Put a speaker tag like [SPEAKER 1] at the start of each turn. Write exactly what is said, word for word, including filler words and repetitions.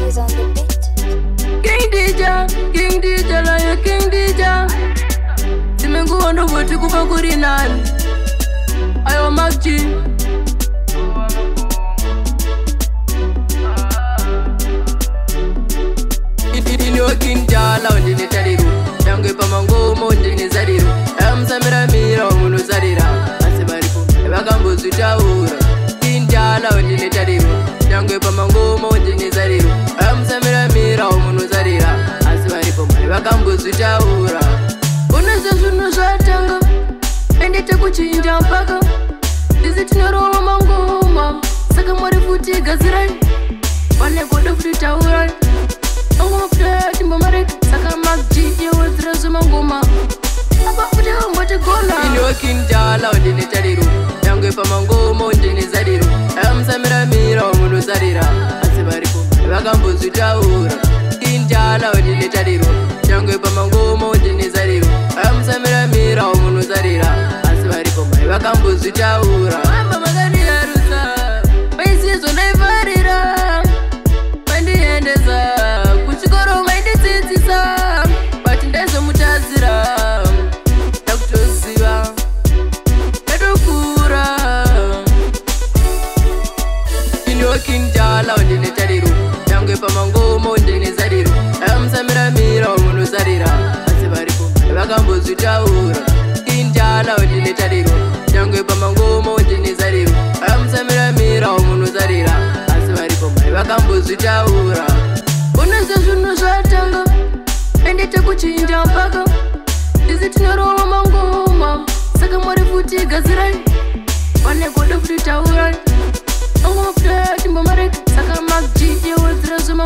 [SPEAKER 1] is on the beat.
[SPEAKER 2] King D J, King D J, like King D J. Simengu ndo boti kuba kuri nani. Ayo Magji. Inyo kinjala ondine tariru. Yangu pa mango mondine zariru. Amsamira mira munu zarira. Asibaripo. Ebagambo zutaura. Kinjala ondine tariru. Yangu pa mango mondine zariru. Amsamira mira munu zarira. Asibaripo. Ebagambo zutaura. Unasa sunu zatanga. Endete kuchinja mpaka. Dizitinaro mangoma. Saka mwari futi gazirai. Wane kodo futi taurai. Angoma futa timbo marek. Saka Magji yewe zirazo mangoma. Aba futa umbote gola. Inyo kinjala ondine tariru. Yangu pa mangoma ondine zariru. Amsamira mira munu zarira. Asibaripo. Ebagambo zutaura. Kinjala ondine tariru. Yangu pa mangoma ondine zariru. Amsamira mira munu zarira. Asibaripo. Ebagambo zutaura. Amba magani ya rusa. Paisizo naivarira. Mandi endeza. Kuchikoro maindi titisa. Bati ndezo mutazira. Takutoziva. Edukura. Inyo kinjala ondine tariru. Yangu pa mangoma ondine zariru. Amsamira mira munu zarira. Asibaripo. Ebagambo zutaura. Kinjala ondine tariru. Yangu pa mangoma ondine zariru. Amsamira mira munu zarira. Asibaripo. Ebagambo zutaura. Unasa sunu zatanga. Endete kuchinja mpaka. Dizitinaro mangoma. Saka mwari futi gazirai. Wane kodo futi taurai. Angoma futa timbo marek. Saka Magji yewe zirazo